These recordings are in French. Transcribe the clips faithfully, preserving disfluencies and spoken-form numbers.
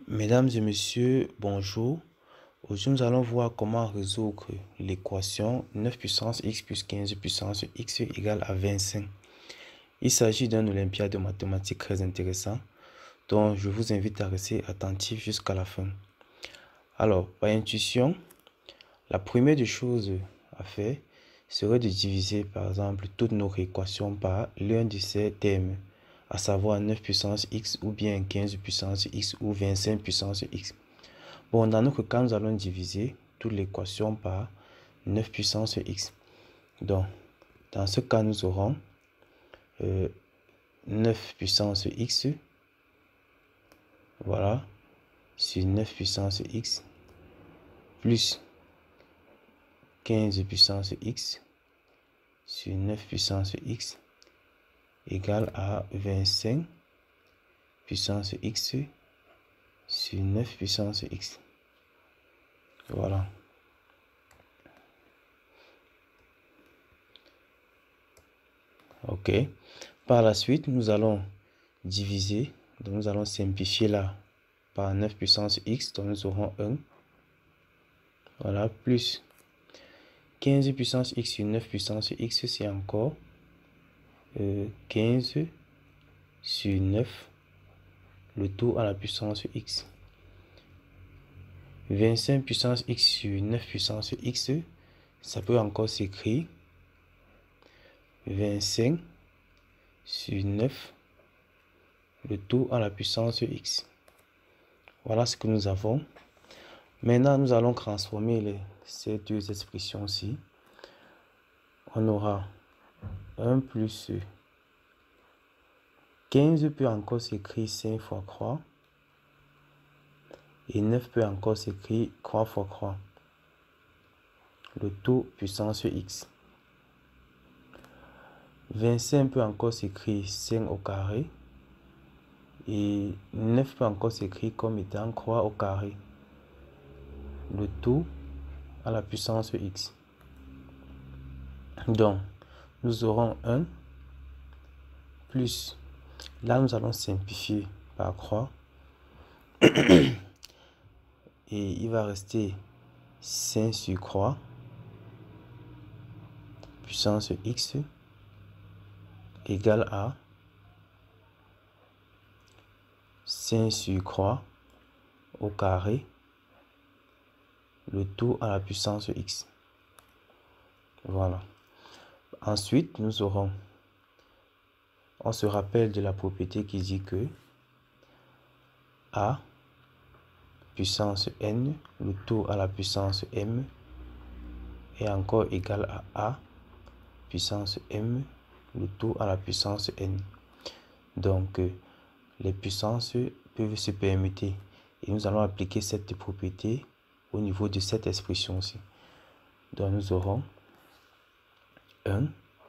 Mesdames et messieurs, bonjour. Aujourd'hui, nous allons voir comment résoudre l'équation neuf puissance x plus quinze puissance x égale à vingt-cinq. Il s'agit d'un olympiade de mathématiques très intéressant, dont je vous invite à rester attentif jusqu'à la fin. Alors, par intuition, la première des choses à faire serait de diviser, par exemple, toutes nos équations par l'un de ces termes, à savoir neuf puissance x ou bien quinze puissance x ou vingt-cinq puissance x. Bon, dans notre cas, nous allons diviser toute l'équation par neuf puissance x. Donc, dans ce cas, nous aurons euh, neuf puissance x, voilà, sur neuf puissance x, plus quinze puissance x, sur neuf puissance x, égale à vingt-cinq puissance x, sur neuf puissance x. Voilà. Ok. Par la suite, nous allons diviser. Donc, nous allons simplifier là par neuf puissance x. Donc, nous aurons un. Voilà. Plus quinze puissance x sur neuf puissance x, c'est encore euh, quinze sur neuf. Le tout à la puissance x. vingt-cinq puissance x sur neuf puissance x. Ça peut encore s'écrire vingt-cinq sur neuf, le tout à la puissance x. Voilà ce que nous avons. Maintenant, nous allons transformer les, ces deux expressions-ci. On aura un plus quinze peut encore s'écrire cinq fois croix. Et neuf peut encore s'écrire trois fois croix. Le tout puissance x. vingt-cinq peut encore s'écrire cinq au carré. Et neuf peut encore s'écrire comme étant croix au carré. Le tout à la puissance x. Donc, nous aurons un plus, là nous allons simplifier par croix. Et il va rester cinq sur croix, puissance x, égale à cinq sur croix au carré, le tout à la puissance x. Voilà. Ensuite, nous aurons, on se rappelle de la propriété qui dit que a puissance n, le tout à la puissance m, est encore égal à a puissance m, le tout à la puissance n. Donc, les puissances peuvent se permuter. Et nous allons appliquer cette propriété au niveau de cette expression-ci. Donc, nous aurons un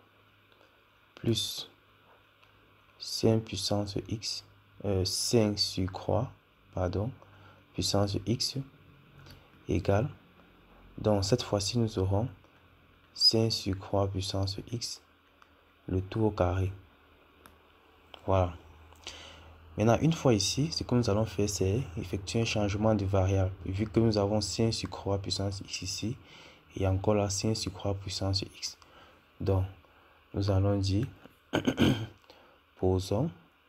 plus cinq puissance x, euh, cinq sur croix, pardon, puissance x, égale. Donc, cette fois-ci, nous aurons cinq sur croix puissance x, le tout au carré. Voilà. Maintenant, une fois ici, ce que nous allons faire, c'est effectuer un changement de variable. Vu que nous avons cinq sur croix puissance x ici, et encore là, cinq sur croix puissance x. Donc, nous allons dire, posons.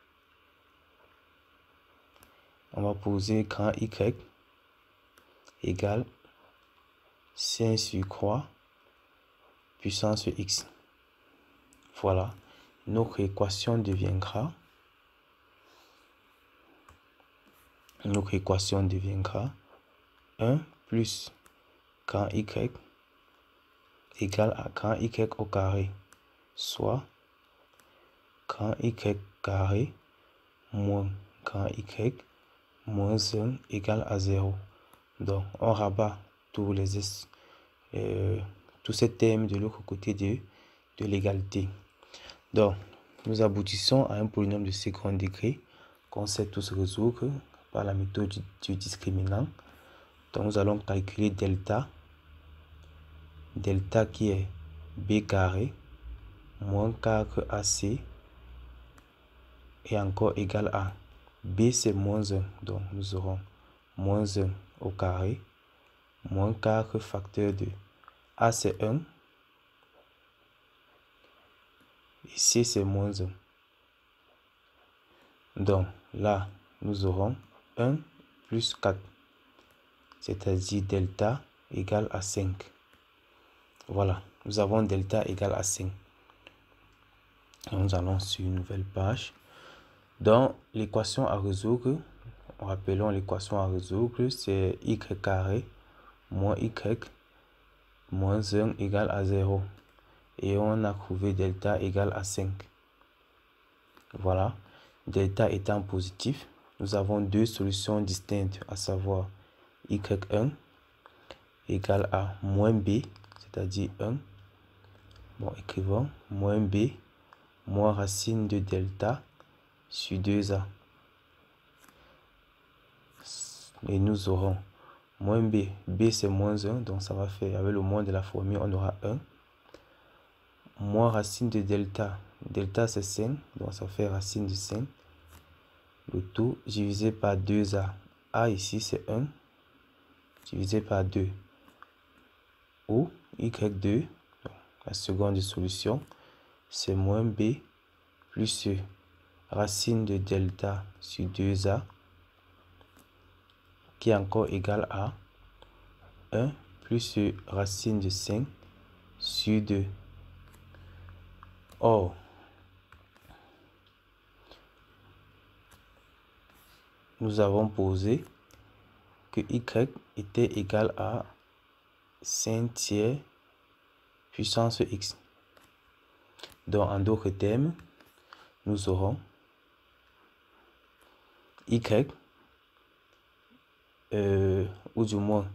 On va poser grand y égale cinq sur croix puissance x. Voilà. Notre équation deviendra Notre équation deviendra un plus grand y égale à grand y au carré, soit grand y carré moins grand y moins un égale à zéro. Donc, on rabat tous les euh, tous ces termes de l'autre côté de, de l'égalité. Donc, nous aboutissons à un polynôme de second degré qu'on sait tous résoudre par la méthode du, du discriminant. Donc, nous allons calculer delta. Delta qui est b carré moins quatre A C et encore égal à b, c'est moins un. Donc, nous aurons moins un au carré, moins quatre facteur de A c'est un, et C c'est moins un. Donc là, nous aurons un plus quatre, c'est-à-dire delta égale à cinq. Voilà, nous avons delta égale à cinq. Nous allons sur une nouvelle page. Dans l'équation à résoudre, rappelons l'équation à résoudre, c'est y carré moins y moins un égale à zéro. Et on a trouvé delta égale à cinq. Voilà, delta étant positif, nous avons deux solutions distinctes, à savoir y un égale à moins b, c'est-à-dire un. Bon, écrivons moins b moins racine de delta sur deux a. Et nous aurons moins b, b c'est moins un, donc ça va faire, avec le moins de la formule, on aura un. Moins racine de delta, delta c'est cinq, donc ça fait racine de cinq. Le tout divisé par deux a, a ici c'est un, divisé par deux. Ou y deux, la seconde solution, c'est moins b plus racine de delta sur deux a, qui est encore égal à un plus racine de cinq sur deux. Or, nous avons posé que y était égal à cinq tiers puissance x. Donc, en d'autres termes, nous aurons y, euh, ou du moins,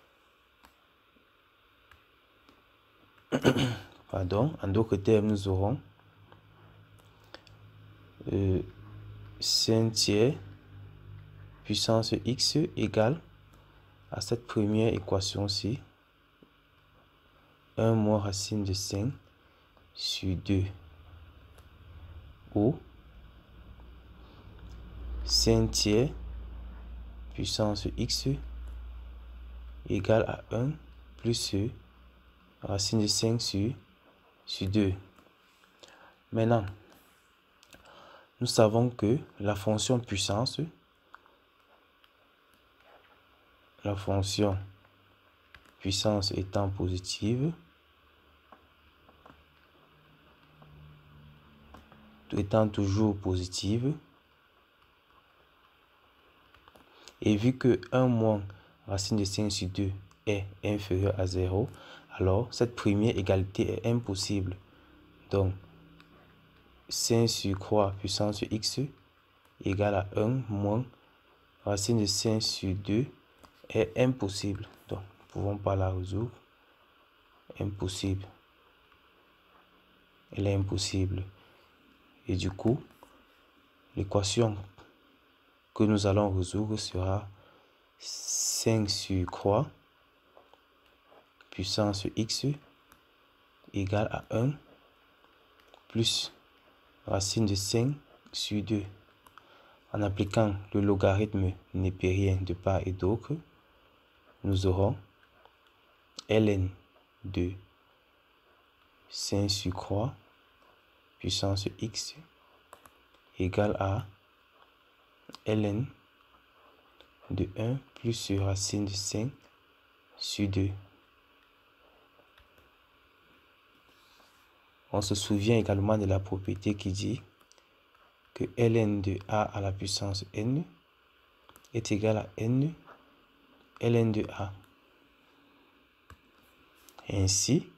pardon, en d'autres termes, nous aurons euh, cinq tiers puissance x égale à cette première équation-ci, un moins racine de cinq sur deux, ou cinq tiers puissance x égale à un plus racine de cinq sur, sur deux. Maintenant, nous savons que la fonction puissance, la fonction puissance étant positive, étant toujours positive, et vu que un moins racine de cinq sur deux est inférieur à zéro, alors cette première égalité est impossible. Donc, cinq sur croix puissance x égale à un moins racine de cinq sur deux est impossible. Donc, nous ne pouvons pas la résoudre. Impossible. Elle est impossible. Et du coup, l'équation que nous allons résoudre sera cinq sur croix puissance x égale à un plus racine de cinq sur deux. En appliquant le logarithme népérien de part et d'autre, nous aurons ln de cinq sur croix puissance x égale à ln de un plus racine de cinq sur deux. On se souvient également de la propriété qui dit que ln de a à la puissance n est égal à n ln de a. Ainsi,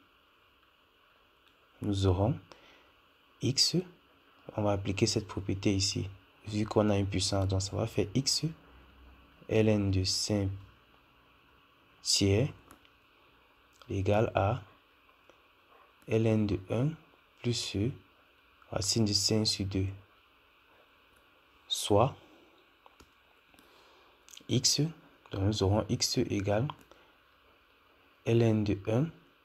nous aurons x, on va appliquer cette propriété ici, vu qu'on a une puissance, donc ça va faire x ln de cinq tiers égale à ln de un plus racine de cinq sur deux, soit x, donc nous aurons x égale ln de un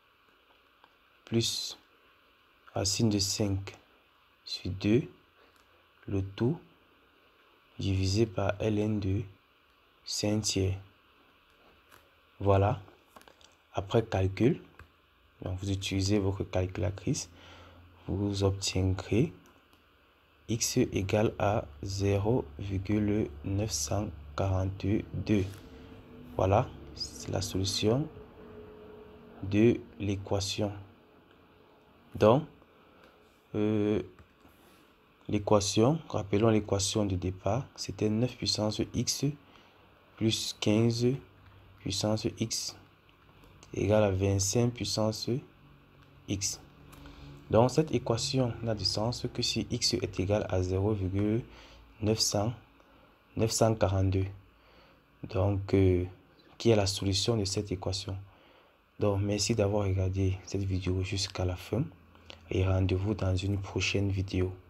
plus racine de cinq sur deux, le tout divisé par ln de c'est un tiers. Voilà. Après calcul, donc vous utilisez votre calculatrice, vous obtiendrez x égale à zéro virgule neuf cent quarante-deux. Voilà, c'est la solution de l'équation. Donc, euh, l'équation, rappelons l'équation de départ, c'était neuf puissance x plus quinze puissance x égale à vingt-cinq puissance x. Donc, cette équation n'a de sens que si x est égal à zéro virgule neuf cent quarante-deux. Donc, euh, qui est la solution de cette équation. Donc, merci d'avoir regardé cette vidéo jusqu'à la fin et rendez-vous dans une prochaine vidéo.